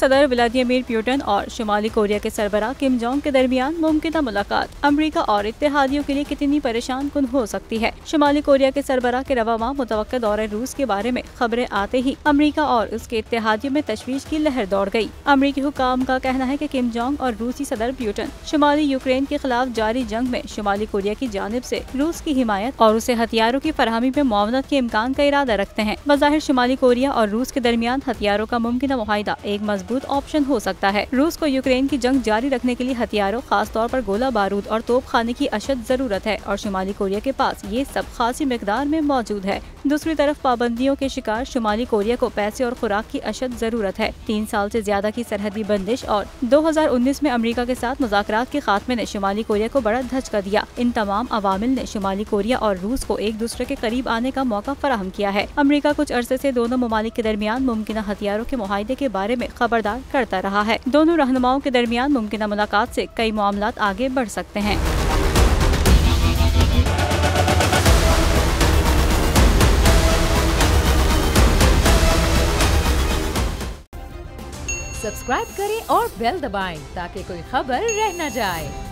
सदर Vladimir Putin और शुमाली Korea के सरबराह किम जोंग के दरमियान मुमकिन मुलाकात अमेरिका और इत्तेहादियों के लिए कितनी परेशान कुन हो सकती है। शुमाली कोरिया के सरबराह के रवामा मुतवक्का दौरे रूस के बारे में खबरें आते ही अमेरिका और उसके इत्तेहादियों में तशवीश की लहर दौड़ गई। अमेरिकी हुकाम का कहना है कि किम जोंग और रूसी सदर पुतिन शुमाली यूक्रेन के खिलाफ जारी जंग में शुमाली कोरिया की जानिब से रूस की हिमायत और उसे हथियारों की फराहमी में मुआवनत के इम्कान का इरादा रखते हैं। बज़ाहिर शुमाली कोरिया और रूस के दरमियान हथियारों का मुमकिन मुआहिदा एक मजबूत ऑप्शन हो सकता है। रूस को यूक्रेन की जंग जारी रखने के लिए हथियारों, खास तौर पर गोला बारूद और तोप खाने की अशद जरूरत है और शुमाली कोरिया के पास ये सब खासी मिकदार में मौजूद है। दूसरी तरफ पाबंदियों के शिकार शुमाली कोरिया को पैसे और खुराक की अशद जरूरत है। 3 साल से ज्यादा की सरहदी बंदिश और 2019 में अमेरिका के साथ मुज़ाकरात के खात्मे ने शुमाली कोरिया को बड़ा धचका दिया। इन तमाम अवामिल ने शुमाली कोरिया और रूस को एक दूसरे के करीब आने का मौका फराहम किया है। अमेरिका कुछ अरसे से दोनों ममालिक के दरमियान मुमकिन हथियारों के मुआहिदे के बारे में खबरदार करता रहा है। दोनों रहनुमाओं के दरमियान मुमकिन मुलाकात से कई मामलात आगे बढ़ सकते हैं। सब्सक्राइब करें और बेल दबाएं ताकि कोई खबर रह न जाए।